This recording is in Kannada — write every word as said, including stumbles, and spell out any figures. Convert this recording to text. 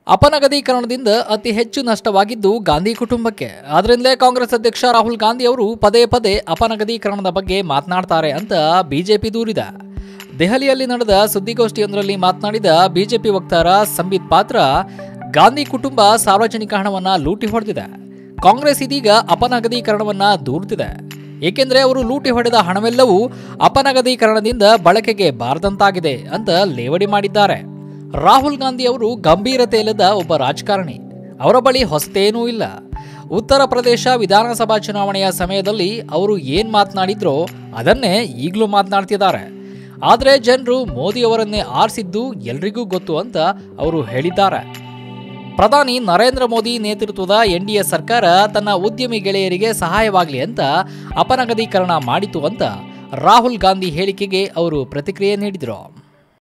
ಅಪನಗದೀಕರಣದಿಂದ ಅತಿ ಹೆಚ್ಚು ನಷ್ಟವಾಗಿದ್ದು ಗಾಂಧಿ ಕುಟುಂಬಕ್ಕೆ. ಆದ್ರಿಂದಲೇ ಕಾಂಗ್ರೆಸ್ ಅಧ್ಯಕ್ಷ ರಾಹುಲ್ ಗಾಂಧಿ ಅವರು ಪದೇ ಪದೇ ಅಪನಗದೀಕರಣದ ಬಗ್ಗೆ ಮಾತನಾಡ್ತಾರೆ ಅಂತ ಬಿಜೆಪಿ ದೂರಿದೆ. ದೆಹಲಿಯಲ್ಲಿ ನಡೆದ ಸುದ್ದಿಗೋಷ್ಠಿಯೊಂದರಲ್ಲಿ ಮಾತನಾಡಿದ ಬಿಜೆಪಿ ವಕ್ತಾರ ಸಂಬಿತ್ ಪಾತ್ರ, ಗಾಂಧಿ ಕುಟುಂಬ ಸಾರ್ವಜನಿಕ ಹಣವನ್ನ ಲೂಟಿ ಹೊಡೆದಿದೆ. ಕಾಂಗ್ರೆಸ್ ಇದೀಗ ಅಪನಗದೀಕರಣವನ್ನ ದೂರುತ್ತಿದೆ. ಏಕೆಂದರೆ ಅವರು ಲೂಟಿ ಹೊಡೆದ ಹಣವೆಲ್ಲವೂ ಅಪನಗದೀಕರಣದಿಂದ ಬಳಕೆಗೆ ಬಾರದಂತಾಗಿದೆ ಅಂತ ಲೇವಡಿ ಮಾಡಿದ್ದಾರೆ. ರಾಹುಲ್ ಗಾಂಧಿ ಅವರು ಗಂಭೀರತೆ ಇಲ್ಲದ ಒಬ್ಬ ರಾಜಕಾರಣಿ. ಅವರ ಬಳಿ ಹೊಸತೇನೂ ಇಲ್ಲ. ಉತ್ತರ ಪ್ರದೇಶ ವಿಧಾನಸಭಾ ಚುನಾವಣೆಯ ಸಮಯದಲ್ಲಿ ಅವರು ಏನ್ ಮಾತನಾಡಿದ್ರೋ ಅದನ್ನೇ ಈಗಲೂ ಮಾತನಾಡ್ತಿದ್ದಾರೆ. ಆದರೆ ಜನರು ಮೋದಿ ಅವರನ್ನೇ ಆರಿಸಿದ್ದು ಎಲ್ರಿಗೂ ಗೊತ್ತು ಅಂತ ಅವರು ಹೇಳಿದ್ದಾರೆ. ಪ್ರಧಾನಿ ನರೇಂದ್ರ ಮೋದಿ ನೇತೃತ್ವದ ಎನ್ ಡಿ ಎ ಸರ್ಕಾರ ತನ್ನ ಉದ್ಯಮಿ ಗೆಳೆಯರಿಗೆ ಸಹಾಯವಾಗಲಿ ಅಂತ ಅಪನಗದೀಕರಣ ಮಾಡಿತು ಅಂತ ರಾಹುಲ್ ಗಾಂಧಿ ಹೇಳಿಕೆಗೆ ಅವರು ಪ್ರತಿಕ್ರಿಯೆ ನೀಡಿದರು.